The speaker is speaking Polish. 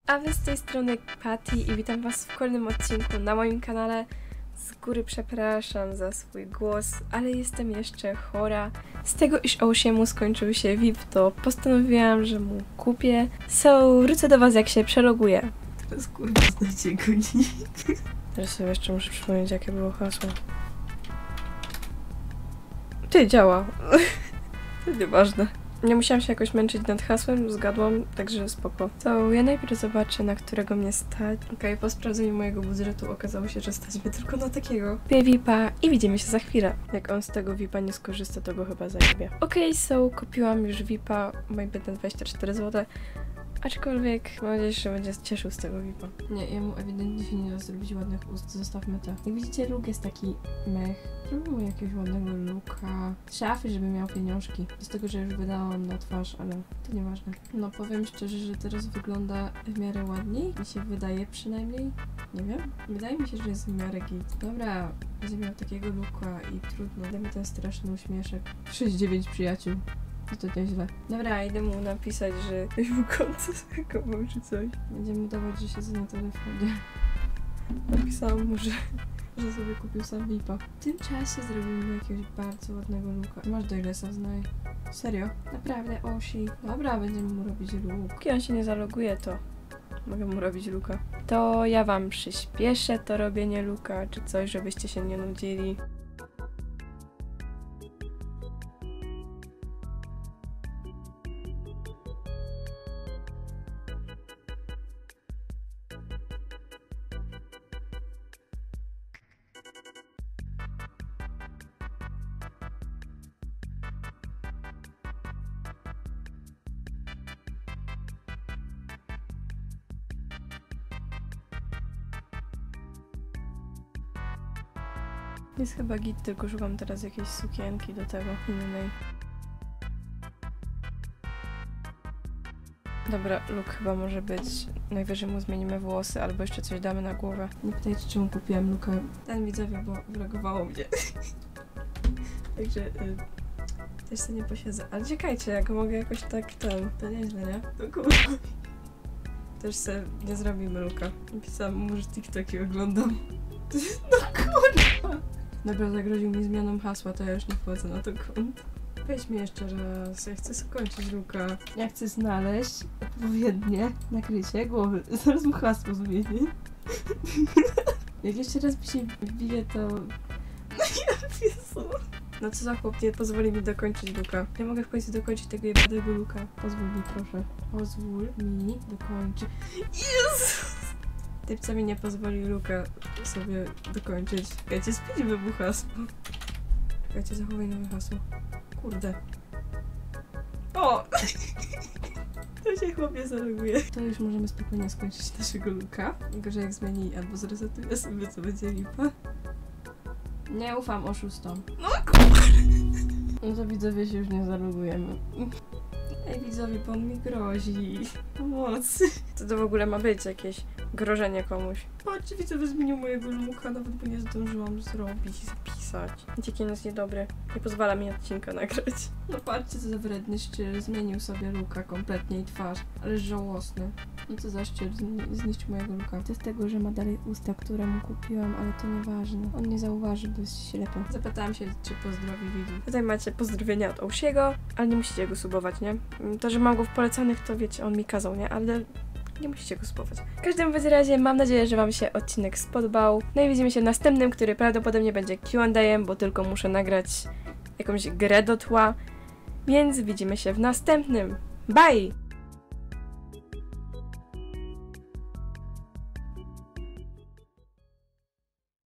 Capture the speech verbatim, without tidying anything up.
A wy z tej strony Patty i witam was w kolejnym odcinku na moim kanale. Z góry przepraszam za swój głos, ale jestem jeszcze chora. Z tego, iż Oceanu skończył się V I P, to postanowiłam, że mu kupię. So, wrócę do was, jak się przeloguję. Teraz kurwa znacie go nikt. Teraz sobie jeszcze muszę przypomnieć, jakie było hasło. Ty, działa. To nieważne. Nie musiałam się jakoś męczyć nad hasłem, zgadłam, także spoko. To ja najpierw zobaczę, na którego mnie stać. Okej, okay, po sprawdzeniu mojego budżetu okazało się, że stać mnie tylko na takiego. Kupię V I P-a i widzimy się za chwilę. Jak on z tego V I P-a nie skorzysta, to go chyba zajebie. Okej, okay, so kupiłam już V I P-a, moje biedne dwadzieścia cztery złote. Aczkolwiek mam nadzieję, że będzie cieszył z tego V I P-a. Nie, jemu ewidentnie się nie da zrobić ładnych ust, zostawmy to. Jak widzicie, look jest taki mech. Zrobimy mu jakiegoś ładnego looka. Szafy, żeby miał pieniążki. Z tego, że już wydałam na twarz, ale to nieważne. No powiem szczerze, że teraz wygląda w miarę ładniej. Mi się wydaje przynajmniej. Nie wiem. Wydaje mi się, że jest w miarę git. Dobra, będzie miał takiego looka i trudno. Dajmy ten straszny uśmieszek. sześć dziewięć przyjaciół. No to nieźle. Dobra, idę mu napisać, że ktoś mu końcu zakował czy coś. Będziemy udawać, że siedzę na telefonie. Napisałam mu, że, że sobie kupił sam V I P-a. W tym czasie zrobimy mu jakiegoś bardzo ładnego looka. Masz Doylesa, znaj. Serio? Naprawdę, Osi. Dobra, będziemy mu robić look. Kiedy on się nie zaloguje, to mogę mu robić looka. To ja wam przyspieszę to robienie looka, czy coś, żebyście się nie nudzili. Jest chyba git, tylko szukam teraz jakiejś sukienki do tego, innej. Dobra, look chyba może być. Najwyżej mu zmienimy włosy, albo jeszcze coś damy na głowę. Nie pytajcie, czemu kupiłam looka. Ten widzowie, bo wrogowało mnie. Także y, też sobie nie posiedzę. Ale czekajcie, jak mogę jakoś tak ten. To nieźle, nie? To kurwa. Też sobie nie zrobimy looka. Napisałam mu, że TikToki oglądam. No kurwa! Dobra, zagroził mi zmianą hasła, to ja już nie wchodzę na to konto. Weź mi jeszcze raz, ja chcę skończyć luka. Ja chcę znaleźć odpowiednie nakrycie głowy. Zaraz mu hasło zmienię. Jak jeszcze raz mi się wbije, to... No ja Jezu. No co za chłop, nie pozwoli mi dokończyć luka. Ja mogę w końcu dokończyć tego jebanego luka. Pozwól mi proszę. Pozwól mi dokończyć. Jezus! Typ, co mi nie pozwoli luka sobie dokończyć. Czekajcie, spijmy mu hasło. Czekajcie, zachowaj nowe hasło. Kurde. O! To się chłopie zaloguje. To już możemy spokojnie skończyć naszego luka. Tylko, że jak zmieni albo zresetuje sobie, co będzie lipa. Nie ufam oszustom. No kurde! No to widzowie się już nie zalogujemy. Ej widzowie, bo on mi grozi. Pomocy. Co to w ogóle ma być? Jakieś grożenie komuś. Patrzcie, widzowie zmienił mojego looka, nawet bo nie zdążyłam zrobić i zapisać. Jaki jest niedobry. Nie pozwala mi odcinka nagrać. No patrzcie, co za wredny szczyl. Zmienił sobie looka kompletnie i twarz. Ale żałosny. No co za szczyl, zniszczył mojego looka. To z tego, że ma dalej usta, które mu kupiłam, ale to nieważne. On nie zauważy, bo jest ślepy. Zapytałam się, czy pozdrowi widzów. Tutaj macie pozdrowienia od Osiego, ale nie musicie go subować, nie? To, że mam go w polecanych, to wiecie, on mi kazał, nie? Ale nie musicie go subować. W każdym razie mam nadzieję, że wam się odcinek spodobał. No i widzimy się w następnym, który prawdopodobnie będzie Q and A, bo tylko muszę nagrać jakąś grę do tła. Więc widzimy się w następnym. Bye!